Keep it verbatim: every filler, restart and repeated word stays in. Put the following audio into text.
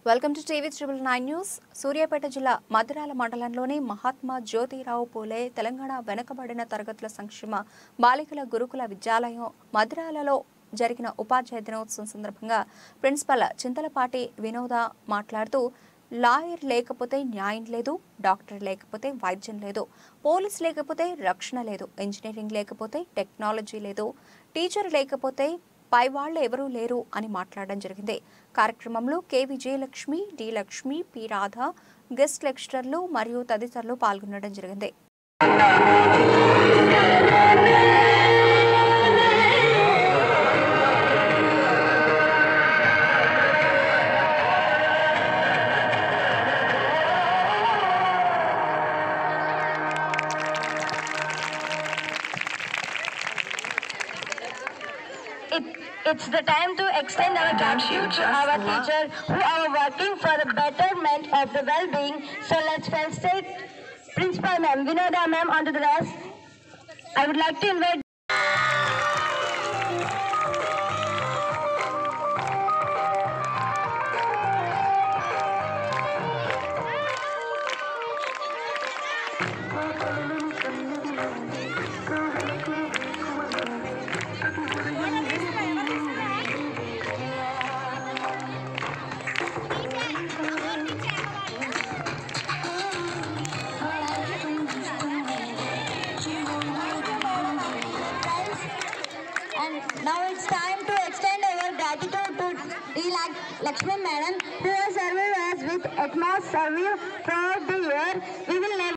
Welcome to TV triple nine news. Suryapet జిల్లా మదిరాల మండలంలోని మహాత్మా జ్యోతిరావు పూలే తెలంగాణ వెనుకబడిన తరగతుల సంక్షేమ బాలికల గురుకుల విద్యాలయం మదిరాలలో జరిగిన ఉపాధ్యాయ దినోత్సవం సందర్భంగా ప్రిన్సిపల్ చింతలపాటి వినోద మాట్లాడుతూ, లాయర్ లేకపోతే న్యాయం లేదు, డాక్టర్ లేకపోతే వైద్యం లేదు, పోలీస్ లేకపోతే రక్షణ లేదు, ఇంజనీరింగ్ లేకపోతే టెక్నాలజీ లేదు, టీచర్ లేకపోతే పై వాళ్ళు ఎవరూ లేరు అని మాట్లాడడం జరిగింది. కార్యక్రమంలో K Vijayalakshmi, D Lakshmi, P Radha, guest లెక్చరర్లు మరియు తదితరులు పాల్గొనడం జరిగింది. It, it's the time to extend our gratitude to our teachers who are working for the betterment of the well-being. So let's felicitate Principal Ma'am, Vinoda Ma'am onto the desk. I would like to invite And now it's time to extend our gratitude to D. Lakshman Madam, who has served us with utmost service throughout the year. We will never